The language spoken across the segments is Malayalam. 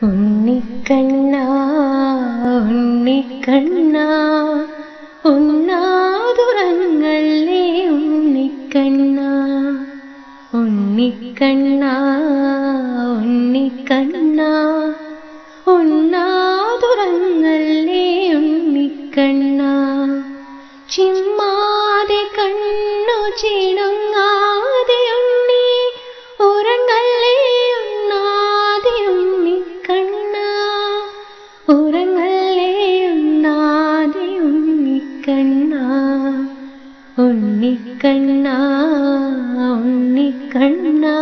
ഉണ്ണിക്കണ്ണാ ഉണ്ണിക്കണ്ണാ ഉണ്ണാതുറങ്ങല്ലേ ഉണ്ണിക്കണ്ണാ ഉണ്ണിക്കണ്ണാ ഉണ്ണിക്കണ്ണാ ഉണ്ണാതുറങ്ങല്ലേ ഉണ്ണിക്കണ്ണാ ചിമ്മാതെ കണ്ണു ചിണുങ്ങാതെ ഉണ്ണി ഉറങ്ങല്ലേ ഉണ്ണാതെ ഉണ്ണിക്കണ്ണാ ഉറങ്ങല്ലേ ഉണ്ണാതെ ഉണ്ണിക്കണ്ണാ ഉണ്ണിക്കണ്ണാ ഉണ്ണിക്കണ്ണാ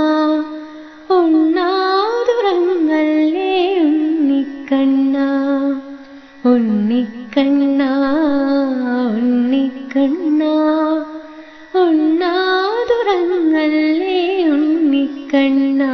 ഉണ്ണാതുറങ്ങല്ലേ ഉണ്ണിക്കണ്ണാ ഉണ്ണിക്കണ്ണാ ഉണ്ണിക്കണ്ണാ ഉണ്ണാതുറങ്ങല്ലേ ഉണ്ണിക്കണ്ണാ.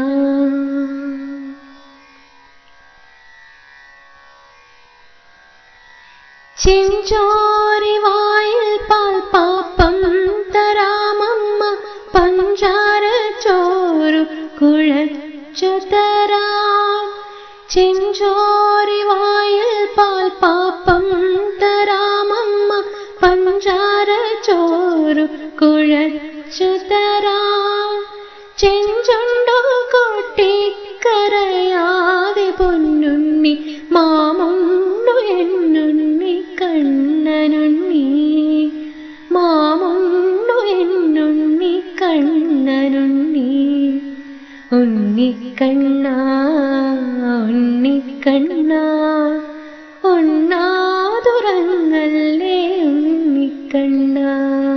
ചെഞ്ചോരി വായിൽ പാൽപ്പാപ്പം തരാമമ്മ പഞ്ചാര ചോരു കുഴച്ചു തരാം. ചെഞ്ചോരി വായിൽ പാൽപ്പാപ്പം തരാമമ്മ പഞ്ചാര ചോരു കുഴച്ചു തരാം. ചെഞ്ചുണ്ടു കൊട്ടിക്കരയാതെ പൊന്നുണ്ണി മാമുണ്ണു എന്നുണ്ണി കണ്ണനുണ്ണി മാമുണ്ണു എന്നുണ്ണി കണ്ണനുണ്ണി ഉണ്ണിക്കണ്ണാ ഉണ്ണിക്കണ്ണാ ഉണ്ണാതുറങ്ങല്ലേ ഉണ്ണിക്കണ്ണാ.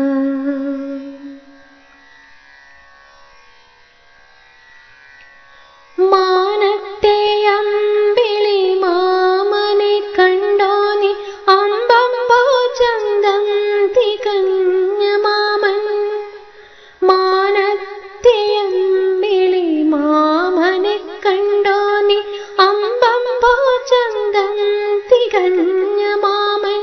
മാനത്തെ അമ്പിളി മാമനെ കണ്ടോ നീ അമ്പമ്പോ ചന്തം തികഞ്ഞ മാമൻ. മാനത്തെ അമ്പിളി മാമനെ കണ്ടോ നീ അമ്പമ്പോ ചന്തം തികഞ്ഞ മാമൻ.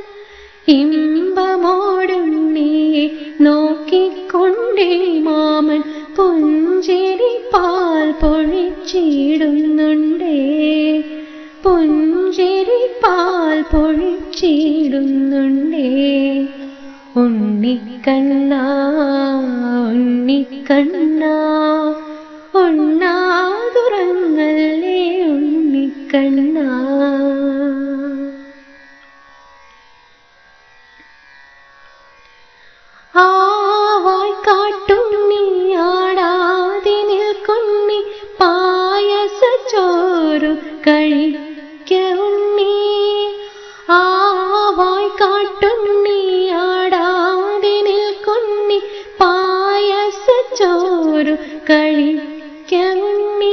ഇമ്പമോടുണ്ണിയെ നോക്കിക്കൊണ്ടേ മാമൻ പുഞ്ചിരി പാൽ പൊഴിച്ചിടുന്നുണ്ടേ പുഞ്ചിരി പാൽ പൊഴിച്ചിടുന്നുണ്ടേ. ഉണ്ണിക്കണ്ണാ ഉണ്ണിക്കണ്ണാ ഉണ്ണാതുറങ്ങല്ലേ ഉണ്ണിക്കണ്ണാ. ആവായ് കാട്ടുണ്ണി ആടാതെ നിൽക്കുണ്ണി പായസച്ചോരു കഴിക്ക ഉണ്ണി. ആവായ് കാട്ടുണ്ണി ആടാതെ നിൽക്കുണ്ണി പായസച്ചോരു കഴിക്ക ഉണ്ണി.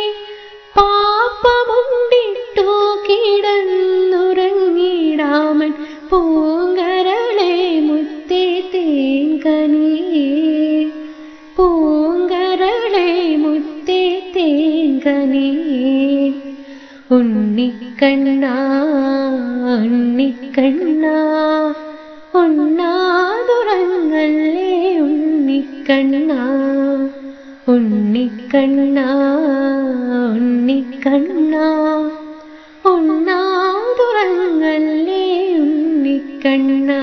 പാപ്പമുണ്ടിട്ടു കിടന്നുറങ്ങിടാമൻ പൂങ്കരളെ മുത്തേ തേൻകനിയേ പൂങ്കരളെ മുത്തേ തേൻകനിയേ. ഉണ്ണിക്കണ്ണാ ഉണ്ണിക്കണ്ണാ ഉണ്ണാതുറങ്ങല്ലേ ഉണ്ണിക്കണ്ണാ ഉണ്ണിക്കണ്ണാ ഉണ്ണിക്കണ്ണാ ഉണ്ണാതുറങ്ങല്ലേ ഉണ്ണിക്കണ്ണാ.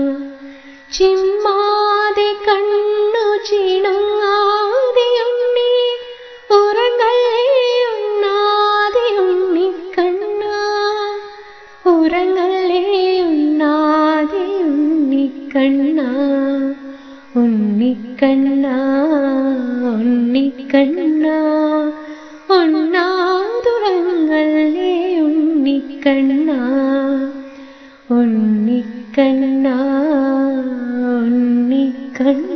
ചിമ്മാതെ കണ്ണു ചിണുങ്ങാതെ ഉണ്ണി ഉറങ്ങല്ലേ ഉണ്ണാതെ ഉണ്ണിക്കണ്ണാ ഉറങ്ങല്ലേ ഉണ്ണാതെ ഉണ്ണിക്കണ്ണാ ഉണ്ണിക്കണ്ണാ ഉണ്ണിക്കണ്ണാ ഉണ്ണാതുറങ്ങല്ലേ ഉണ്ണിക്കണ്ണാ ഉണ്ണിക്കണ്ണാ ഉണ്ണിക്കണ്ണാ.